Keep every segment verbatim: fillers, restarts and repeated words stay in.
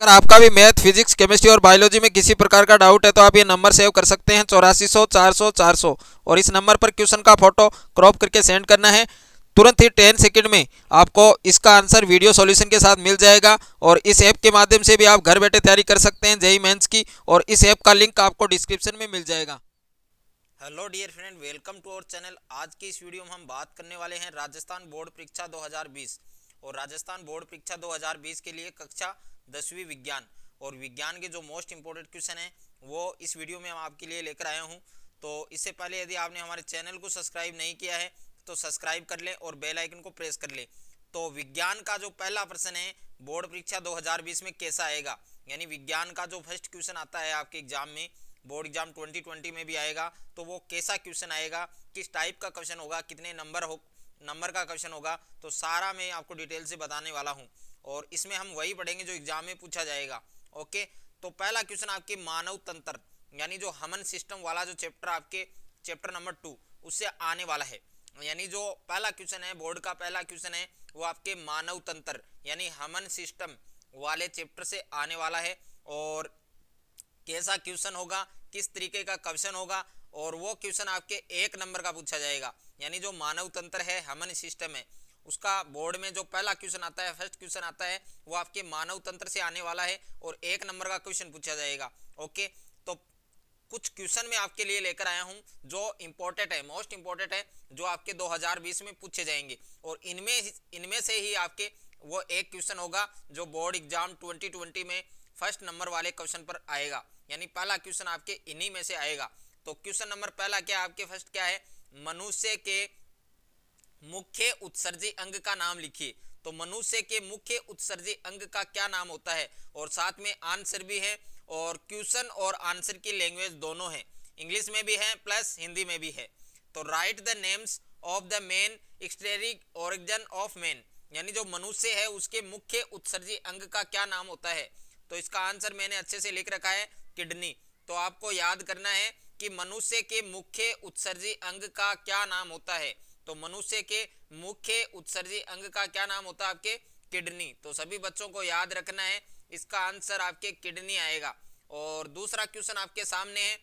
अगर आपका भी मैथ, फिजिक्स, केमिस्ट्री और बायोलॉजी में किसी प्रकार का डाउट है तो आप ये नंबर सेव कर सकते हैं चौरासी सौ चार सौ चार सौ, और इस नंबर पर क्वेश्चन का फोटो क्रॉप करके सेंड करना है। तुरंत ही टेन सेकंड में आपको इसका आंसर वीडियो सॉल्यूशन के साथ मिल जाएगा, और इस ऐप के माध्यम से भी आप घर बैठे तैयारी कर सकते हैं जेईई मेंस की, और इस ऐप का लिंक आपको डिस्क्रिप्शन में मिल जाएगा। Hello dear friend, welcome to our channel. आज की इस वीडियो में हम बात करने वाले हैं राजस्थान बोर्ड परीक्षा दो हज़ार बीस, और राजस्थान बोर्ड परीक्षा दो हज़ार बीस के लिए कक्षा दसवीं विज्ञान और विज्ञान के जो मोस्ट इंपोर्टेंट क्वेश्चन हैं वो इस वीडियो में हम आपके लिए लेकर आया हूं। तो इससे पहले यदि आपने हमारे चैनल को सब्सक्राइब नहीं किया है तो सब्सक्राइब कर लें और बेल आइकन को प्रेस कर लें। तो विज्ञान का जो पहला प्रश्न है, बोर्ड परीक्षा दो हज़ार बीस में कैसा आएगा, यानी विज्ञान का जो फर्स्ट क्वेश्चन आता है आपके एग्जाम में, बोर्ड एग्जाम ट्वेंटी ट्वेंटी में भी आएगा, तो वो कैसा क्वेश्चन आएगा, किस टाइप का क्वेश्चन होगा, कितने नंबर हो नंबर का क्वेश्चन होगा, तो सारा मैं आपको डिटेल से बताने वाला हूं। और इसमें हम वही पढ़ेंगे जो एग्जाम में पूछा जाएगा। ओके, तो पहला क्वेश्चन आपके मानव तंत्र यानी जो हमन सिस्टम वाला जो चैप्टर आपके चैप्टर नंबर टू उससे आने वाला है। यानी जो पहला क्वेश्चन है, बोर्ड का पहला क्वेश्चन है, वो आपके मानव तंत्र यानी हमन सिस्टम वाले चैप्टर से आने वाला है। और कैसा क्वेश्चन होगा, किस तरीके का क्वेश्चन होगा, और वो क्वेश्चन आपके एक नंबर का पूछा जाएगा। यानी जो मानव तंत्र है, हमन सिस्टम है, उसका बोर्ड में जो पहला क्वेश्चन आता है, फर्स्ट क्वेश्चन आता है, वो आपके मानव तंत्र से आने वाला है और एक नंबर का क्वेश्चन पूछा जाएगा। ओके, तो कुछ क्वेश्चन मैं आपके लिए लेकर आया हूं जो इंपॉर्टेंट है, मोस्ट इंपॉर्टेंट है, जो आपके दो हज़ार बीस में पूछे जाएंगे। और इनमें इनमें से ही आपके वो एक क्वेश्चन होगा जो बोर्ड एग्जाम ट्वेंटी ट्वेंटी में फर्स्ट नंबर वाले क्वेश्चन पर आएगा। यानी पहला क्वेश्चन आपके इन्हीं में से आएगा। तो क्वेश्चन नंबर पहला क्या है आपके, फर्स्ट क्या है, मनुष्य के मुख्य उत्सर्जी अंग का नाम लिखिए। तो मनुष्य के मुख्य उत्सर्जी अंग का क्या नाम होता है, और साथ में आंसर भी है, और क्वेश्चन और आंसर की लैंग्वेज दोनों है, इंग्लिश में भी है प्लस हिंदी में भी है। तो write the names of the main excretory organ of man, यानी जो मनुष्य है उसके मुख्य उत्सर्जी अंग का क्या नाम होता है। तो इसका आंसर मैंने अच्छे से लिख रखा है, किडनी। तो आपको याद करना है कि मनुष्य के मुख्य उत्सर्जी अंग का क्या नाम होता है। तो मनुष्य के मुख्य उत्सर्जी अंग का क्या नाम होता है आपके, किडनी। तो सभी बच्चों को याद रखना है, इसका आंसर आपके किडनी आएगा। और दूसरा क्वेश्चन आपके सामने है,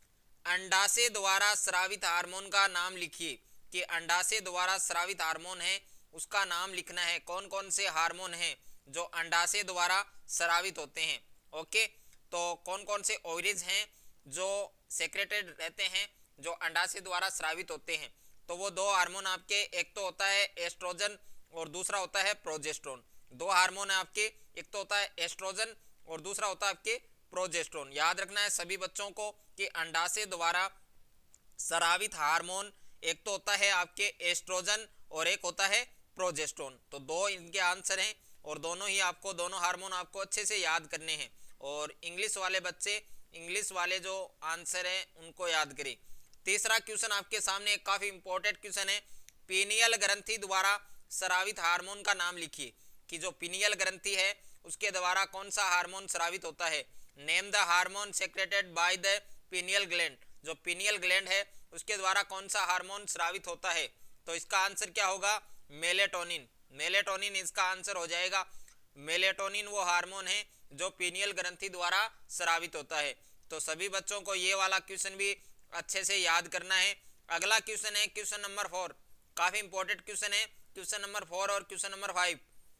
अंडाशय द्वारा स्रावित हार्मोन का नाम लिखिए। कि अंडाशय द्वारा स्रावित हार्मोन है उसका नाम लिखना है। कौन कौन से हार्मोन हैं जो अंडाशय द्वारा स्रावित होते हैं। ओके, तो कौन कौन से ओवरीज हैं जो सेक्रेटेड रहते हैं, जो अंडाशय द्वारा स्रावित होते हैं। तो वो दो हार्मोन आपके, एक तो होता है एस्ट्रोजन और दूसरा होता है प्रोजेस्टेरोन। दो हार्मोन है आपके, एक तो होता है एस्ट्रोजन और दूसरा होता है आपके प्रोजेस्टेरोन। याद रखना है सभी बच्चों को कि अंडाशय द्वारा स्रावित हार्मोन एक तो होता है आपके एस्ट्रोजन और एक होता है प्रोजेस्टेरोन। तो दो इनके आंसर हैं, और दोनों ही आपको, दोनों हार्मोन आपको अच्छे से याद करने हैं। और इंग्लिश वाले बच्चे इंग्लिश वाले जो आंसर हैं उनको याद करें। तीसरा क्वेश्चन आपके सामने एक काफी इंपॉर्टेंट क्वेश्चन है, पीनियल ग्रंथि द्वारा स्रावित हार्मोन का नाम लिखिए। कि जो पीनियल ग्रंथि है उसके द्वारा कौन सा हार्मोन स्रावित होता है। Name the hormone secreted by the pineal gland. जो पीनियल ग्लैंड है उसके द्वारा कौन सा हार्मोन स्रावित होता है। तो इसका आंसर क्या होगा, मेलेटोनिन। मेलेटोनिन इसका आंसर हो जाएगा। मेलेटोनिन वो हार्मोन है जो पीनियल ग्रंथि द्वारा स्रावित होता है। तो सभी बच्चों को ये वाला क्वेश्चन भी अच्छे से याद करना है। अगला क्वेश्चन है क्वेश्चन नंबर फोर, काफी इंपॉर्टेंट क्वेश्चन है। क्वेश्चन नंबर फोर और क्वेश्चन नंबर फाइव,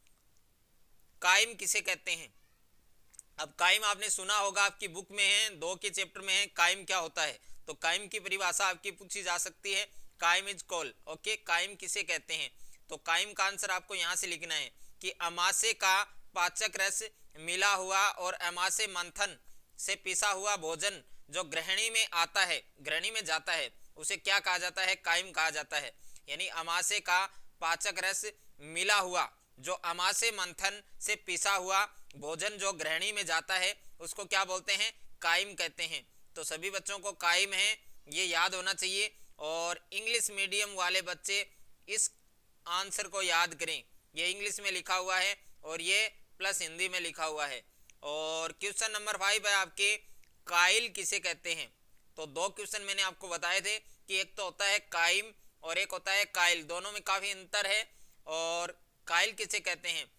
काइम किसे कहते हैं। अब काइम आपने सुना होगा, आपकी बुक में है, दो के चैप्टर में है, काइम क्या होता है। तो काइम की परिभाषा आपकी पूछी जा सकती है, chyme is call. Okay, chyme किसे कहते हैं। तो काइम का आंसर आपको यहां से लिखना है कि अमाशय का पाचक रस मिला हुआ और अमाशय मंथन से पिसा हुआ भोजन जो ग्रहणी में आता है, ग्रहणी में जाता है, उसे क्या कहा जाता है, काइम कहा जाता है। यानी अमाशय का पाचक रस मिला हुआ, जो अमाशय मंथन से पिसा हुआ भोजन जो ग्रहणी में जाता है उसको क्या बोलते हैं, काइम कहते हैं। तो सभी बच्चों को काइम है ये याद होना चाहिए। और इंग्लिश मीडियम वाले बच्चे इस आंसर को याद करें, ये इंग्लिश में लिखा हुआ है और ये प्लस हिंदी में लिखा हुआ है। और क्वेश्चन नंबर फाइव है आपके, काइल किसे कहते हैं। तो दो क्वेश्चन मैंने आपको बताए थे कि एक तो होता है काइम और एक होता है काइल, दोनों में काफी अंतर है। और काइल किसे कहते हैं,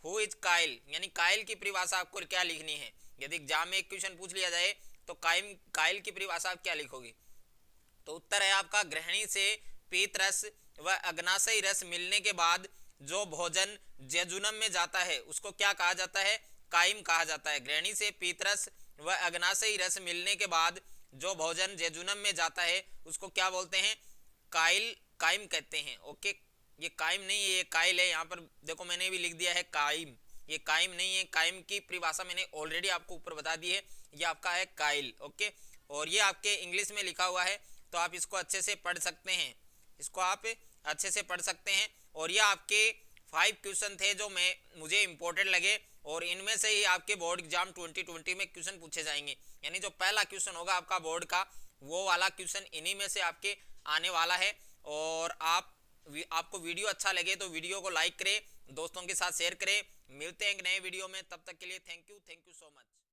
हु इज काइल, यानी काइल की परिभाषा आपको क्या लिखनी है। यदि एग्जाम में एक क्वेश्चन पूछ लिया जाए तो काइम काइल की परिभाषा आप क्या लिखोगे? तो उत्तर है आपका ग्रहणी से पीत रस व अग्नाशयी रस मिलने के बाद जो भोजन जेजुनम में जाता है उसको क्या कहा जाता है? काइम कहा जाता है। ग्रहणी से पीत रस व अग्नाशयी रस मिलने के बाद जो भोजन जेजुनम में जाता है उसको क्या बोलते हैं? काइल, काइम कहते हैं। ओके, ये काइम नहीं है, ये काइल है। यहाँ पर देखो मैंने भी लिख दिया है काइम, ये काइम नहीं है। काइम की परिभाषा मैंने ऑलरेडी आपको ऊपर बता दी है, ये आपका है काइल। ओके, और ये आपके इंग्लिश में लिखा हुआ है तो आप इसको अच्छे से पढ़ सकते हैं, इसको आप अच्छे से पढ़ सकते हैं। और ये आपके फाइव क्वेश्चन थे जो मैं मुझे इंपॉर्टेंट लगे और इनमें से ही आपके बोर्ड एग्जाम ट्वेंटी ट्वेंटी में क्वेश्चन पूछे जाएंगे। यानी जो पहला क्वेश्चन होगा आपका बोर्ड का वो वाला क्वेश्चन इन्हीं में से आपके आने वाला है। और आप आपको वीडियो अच्छा लगे तो वीडियो को लाइक करें, दोस्तों के साथ शेयर करें। मिलते हैं एक नए वीडियो में, तब तक के लिए thank you thank you so much.